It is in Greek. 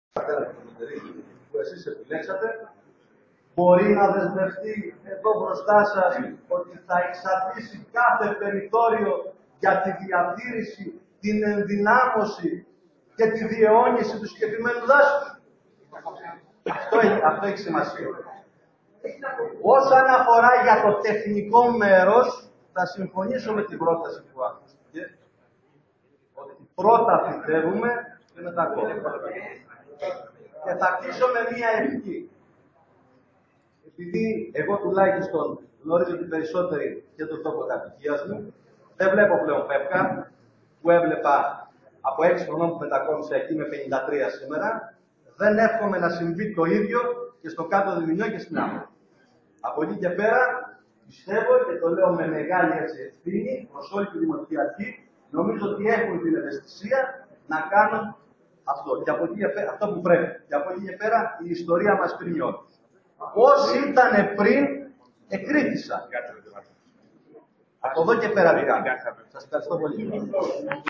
που εσείς επιλέξατε, μπορεί να δεσμευτεί εδώ μπροστά σας ότι θα εξαρτήσει κάθε περιθώριο για τη διατήρηση, την ενδυνάμωση και τη διαιώνιση του συγκεκριμένου δάσους. Αυτό έχει σημασία. Όσον αφορά για το τεχνικό μέρος, θα συμφωνήσω με την πρόταση που άκουσε. Ότι πρώτα φυτεύουμε και μετά κόβουμε. Και θα κλείσω με μία ευχή. Επειδή εγώ τουλάχιστον γνωρίζω την περισσότερη και τον τόπο κατοικίας μου, δεν βλέπω πλέον πέπκα, που έβλεπα από 6 χρονών που μετακόμισα εκεί με 53 σήμερα, δεν εύχομαι να συμβεί το ίδιο και στο κάτω Διμηνιό και στην Άμμο. Από εκεί και πέρα, πιστεύω και το λέω με μεγάλη ευθύνη προς όλη τη Δημοτική Αρχή, νομίζω ότι έχουν την ευαισθησία να κάνουν αυτό. Και από εκεί και πέρα, αυτό που πρέπει. Και από εκεί και πέρα η ιστορία μας κρίνει όλους. Όσοι ήταν πριν, εκρίθησαν. Από εδώ και πέρα πήγαμε. Σας ευχαριστώ πολύ.